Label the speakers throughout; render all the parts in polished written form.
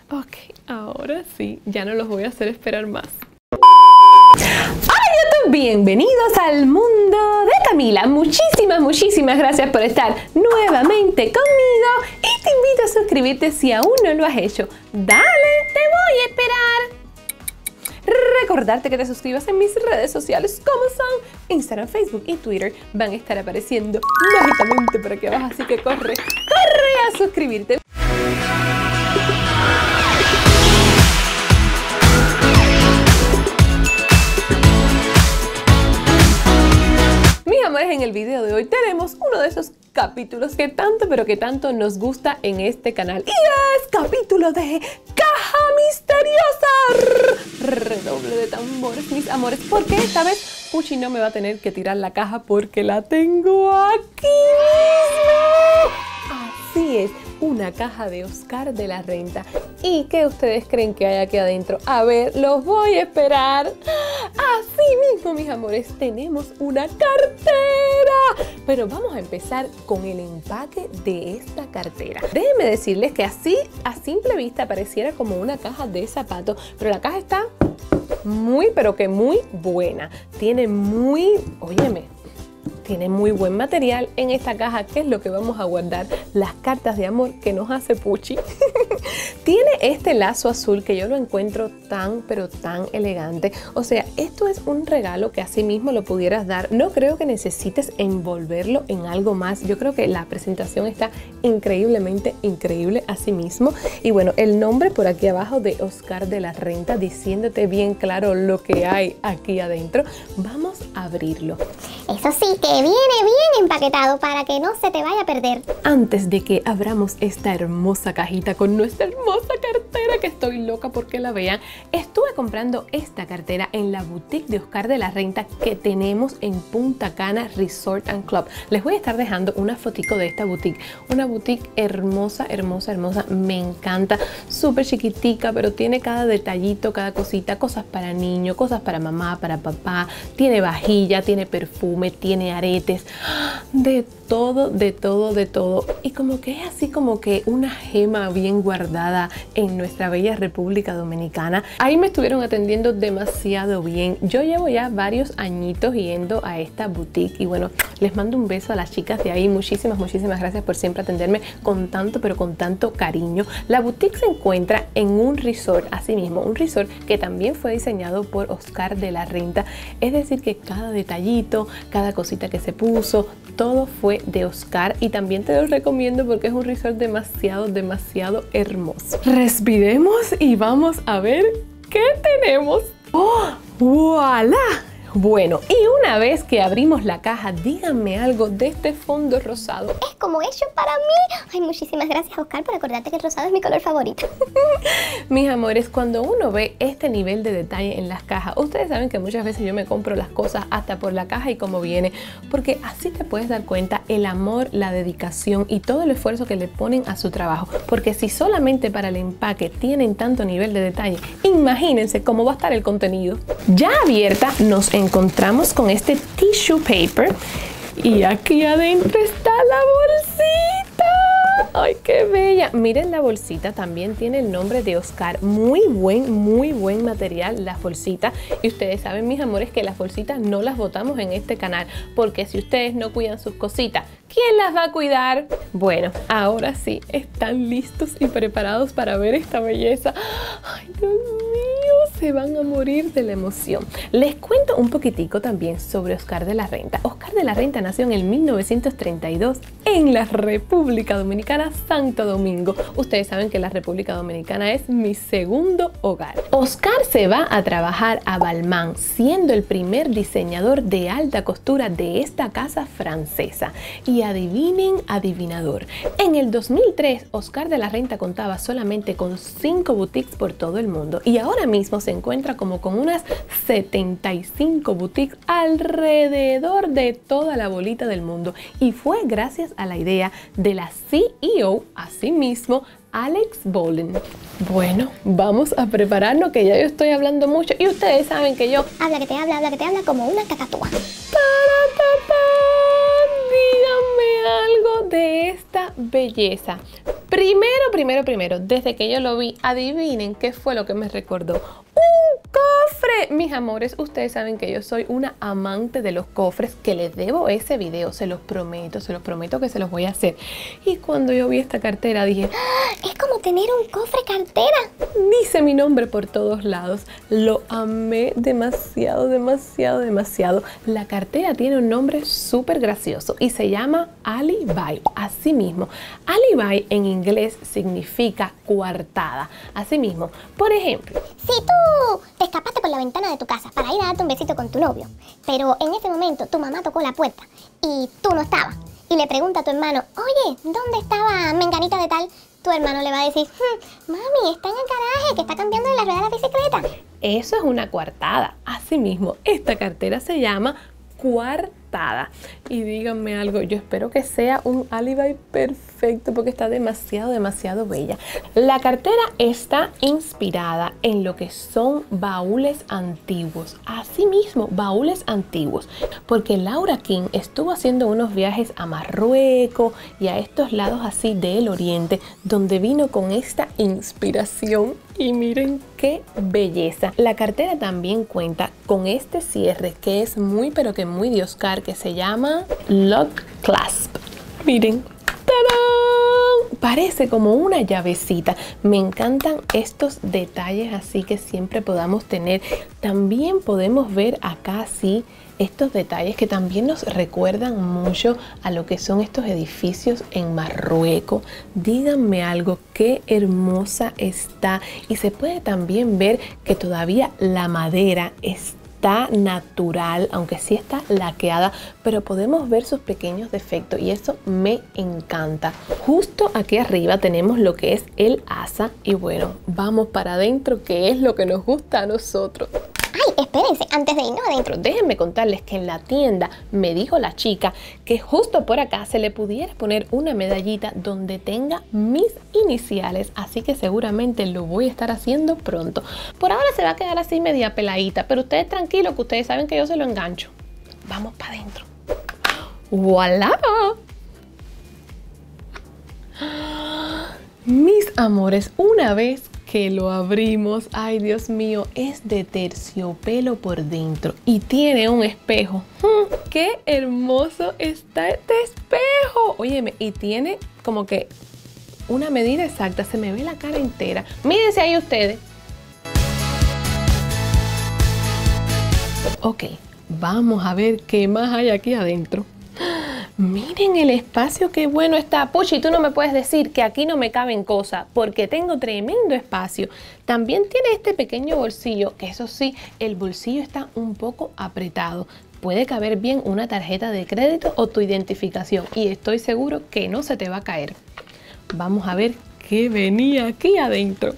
Speaker 1: Ok, ahora sí, ya no los voy a hacer esperar más. Bienvenidos al mundo de Camila. Muchísimas gracias por estar nuevamente conmigo y te invito a suscribirte si aún no lo has hecho. Dale, te voy a esperar. Recordarte que te suscribas en mis redes sociales como son Instagram, Facebook y Twitter. Van a estar apareciendo mágicamente por aquí abajo, así que corre a suscribirte. En el video de hoy tenemos uno de esos capítulos que tanto pero que tanto nos gusta en este canal y es capítulo de Caja Misteriosa. Redoble de tambores, mis amores, porque esta vez Puchi no me va a tener que tirar la caja porque la tengo aquí mismo. Así es, una caja de Oscar de la Renta. ¿Y qué ustedes creen que hay aquí adentro? A ver, los voy a esperar. Así mismo, mis amores, tenemos una cartera. Pero vamos a empezar con el empaque de esta cartera. Déjenme decirles que así, a simple vista, pareciera como una caja de zapatos, pero la caja está muy, pero que muy buena. Tiene muy buen material en esta caja, que es lo que vamos a guardar las cartas de amor que nos hace Puchi. Tiene este lazo azul que yo lo encuentro tan, pero tan elegante. O sea, esto es un regalo que así mismo lo pudieras dar. No creo que necesites envolverlo en algo más. Yo creo que la presentación está increíblemente increíble así mismo. Y bueno, el nombre por aquí abajo de Oscar de la Renta, diciéndote bien claro lo que hay aquí adentro. Vamos a abrirlo.
Speaker 2: Eso sí, que viene bien empaquetado para que no se te vaya a perder.
Speaker 1: Antes de que abramos esta hermosa cajita con nuestra hermosa cartera, que estoy loca porque la vean, estuve comprando esta cartera en la boutique de Oscar de la Renta que tenemos en Punta Cana Resort and Club. Les voy a estar dejando una fotico de esta boutique. Una boutique hermosa, me encanta, súper chiquitica, pero tiene cada detallito, cada cosita, cosas para niños, cosas para mamá, para papá, tiene vajilla, tiene perfume, tiene aretes, de todo. Y como que es así como que una gema bien guardada en nuestra bella República Dominicana. Ahí me estuvieron atendiendo demasiado bien. Yo llevo ya varios añitos yendo a esta boutique y bueno, les mando un beso a las chicas de ahí. Muchísimas gracias por siempre atenderme con tanto, pero con tanto cariño. La boutique se encuentra en un resort, así mismo, un resort que también fue diseñado por Oscar de la Renta. Es decir que cada detallito, cada cosita que se puso, todo fue de Oscar y también te lo recomiendo porque es un resort demasiado hermoso. Respiremos y vamos a ver qué tenemos. ¡Oh! ¡Voilá! Bueno, y una vez que abrimos la caja, díganme algo de este fondo rosado.
Speaker 2: Es como hecho para mí. Ay, muchísimas gracias, Oscar, por acordarte que el rosado es mi color favorito.
Speaker 1: Mis amores, cuando uno ve este nivel de detalle en las cajas, ustedes saben que muchas veces yo me compro las cosas hasta por la caja y como viene, porque así te puedes dar cuenta el amor, la dedicación y todo el esfuerzo que le ponen a su trabajo. Porque si solamente para el empaque tienen tanto nivel de detalle, imagínense cómo va a estar el contenido. Ya abierta, nos encontramos con este tissue paper y aquí adentro está la bolsita. ¡Ay, qué bella! Miren la bolsita, también tiene el nombre de Oscar. Muy buen material las bolsitas. Y ustedes saben, mis amores, que las bolsitas no las botamos en este canal, porque si ustedes no cuidan sus cositas, ¿quién las va a cuidar? Bueno, ahora sí, están listos y preparados para ver esta belleza. ¡Ay, Dios mío! Se van a morir de la emoción. Les cuento un poquitico también sobre Oscar de la Renta. Oscar de la Renta nació en el 1932 en la República Dominicana, Santo Domingo. Ustedes saben que la República Dominicana es mi segundo hogar. Oscar se va a trabajar a Balmain, siendo el primer diseñador de alta costura de esta casa francesa. Y adivinen, adivinador, en el 2003 Oscar de la Renta contaba solamente con 5 boutiques por todo el mundo y ahora mismo se encuentra como con unas 75 boutiques alrededor de toda la bolita del mundo, y fue gracias a la idea de la CEO, asimismo, Alex Bolen. Bueno, vamos a prepararnos, que ya yo estoy hablando mucho y ustedes saben que yo
Speaker 2: habla que te habla como una cacatúa.
Speaker 1: Díganme algo de esta belleza. Primero, desde que yo lo vi, adivinen qué fue lo que me recordó. ¡Un cofre! Mis amores, ustedes saben que yo soy una amante de los cofres, que les debo ese video, se los prometo que se los voy a hacer. Y cuando yo vi esta cartera dije,
Speaker 2: ¡Ah! Es como tener un cofre cartera.
Speaker 1: dice mi nombre por todos lados. Lo amé demasiado. La cartera tiene un nombre súper gracioso y se llama Alibi. Así mismo, Alibi en inglés significa coartada. Así mismo, por ejemplo,
Speaker 2: Si tú te escapaste por la ventana de tu casa para ir a darte un besito con tu novio, pero en ese momento tu mamá tocó la puerta y tú no estabas, y le pregunta a tu hermano, oye, ¿dónde estaba menganita de tal? Tu hermano le va a decir, mami, está en el garaje, que está cambiando la rueda de la bicicleta.
Speaker 1: eso es una coartada. Asimismo, esta cartera se llama coartada. Y díganme algo, yo espero que sea un Alibi perfecto porque está demasiado bella. La cartera está inspirada en lo que son baúles antiguos. Asimismo, baúles antiguos. Porque Laura King estuvo haciendo unos viajes a Marruecos y a estos lados así del Oriente, donde vino con esta inspiración. Y miren qué belleza. La cartera también cuenta con este cierre que es muy pero que muy de Oscar, que se llama Lock Clasp. Miren. ¡Tarán! Parece como una llavecita. Me encantan estos detalles así que siempre podamos tener. También podemos ver acá así estos detalles que también nos recuerdan mucho a lo que son estos edificios en Marruecos. Díganme algo, qué hermosa está. Y se puede también ver que todavía la madera está natural, aunque sí está laqueada, pero podemos ver sus pequeños defectos y eso me encanta. Justo aquí arriba tenemos lo que es el asa y bueno, vamos para adentro, que es lo que nos gusta a nosotros.
Speaker 2: Ay, espérense, antes de irnos adentro.
Speaker 1: Déjenme contarles que en la tienda me dijo la chica que justo por acá se le pudiera poner una medallita donde tenga mis iniciales, así que seguramente lo voy a estar haciendo pronto. Por ahora se va a quedar así media peladita, pero ustedes tranquilos que ustedes saben que yo se lo engancho. Vamos para adentro. ¡Voilá! Mis amores, una vez que lo abrimos, ay Dios mío, es de terciopelo por dentro y tiene un espejo. ¡Qué hermoso está este espejo! Óyeme, y tiene como que una medida exacta, se me ve la cara entera. Mírense ahí ustedes. Ok, vamos a ver qué más hay aquí adentro. Miren el espacio, qué bueno está. Puchi, tú no me puedes decir que aquí no me caben cosas, porque tengo tremendo espacio. También tiene este pequeño bolsillo, que eso sí, el bolsillo está un poco apretado. Puede caber bien una tarjeta de crédito o tu identificación y estoy seguro que no se te va a caer. Vamos a ver qué venía aquí adentro.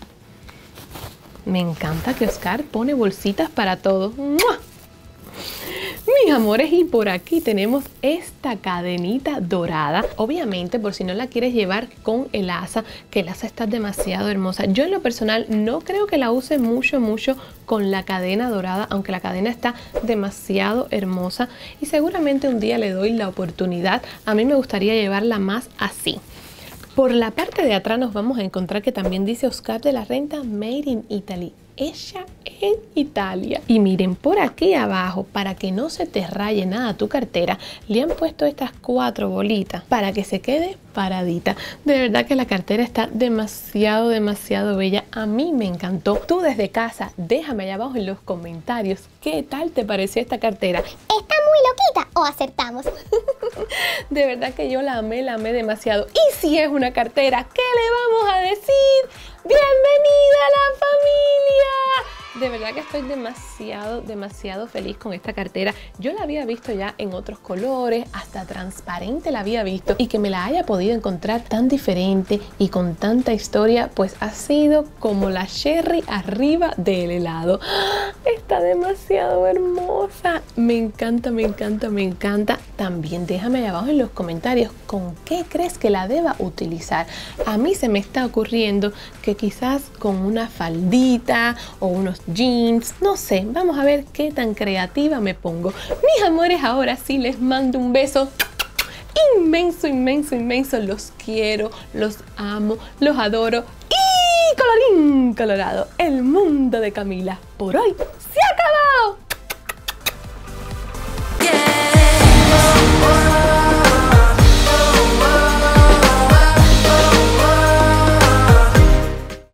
Speaker 1: Me encanta que Oscar pone bolsitas para todo. ¡Mua! Mis amores, y por aquí tenemos esta cadenita dorada. Obviamente, por si no la quieres llevar con el asa, que el asa está demasiado hermosa. Yo en lo personal no creo que la use mucho con la cadena dorada, aunque la cadena está demasiado hermosa y seguramente un día le doy la oportunidad. A mí me gustaría llevarla más así. Por la parte de atrás nos vamos a encontrar que también dice Oscar de la Renta Made in Italy. Ella en Italia. Y miren, por aquí abajo, para que no se te raye nada tu cartera, le han puesto estas 4 bolitas para que se quede paradita. De verdad que la cartera está demasiado bella. A mí me encantó. Tú desde casa, déjame allá abajo en los comentarios qué tal te pareció esta cartera.
Speaker 2: ¿Está muy loquita o acertamos?
Speaker 1: De verdad que yo la amé demasiado. Y si es una cartera, ¿qué le vamos a decir? ¡Bienvenida a la familia! De verdad que estoy demasiado feliz con esta cartera. Yo la había visto ya en otros colores, hasta transparente la había visto, y que me la haya podido encontrar tan diferente y con tanta historia, pues ha sido como la cherry arriba del helado. Está demasiado hermosa. Me encanta. También déjame allá abajo en los comentarios con qué crees que la deba utilizar. A mí se me está ocurriendo que quizás con una faldita o unos jeans, no sé, vamos a ver qué tan creativa me pongo. Mis amores, ahora sí les mando un beso inmenso, inmenso, inmenso. Los quiero, los amo, los adoro. Y colorín colorado, el mundo de Camila por hoy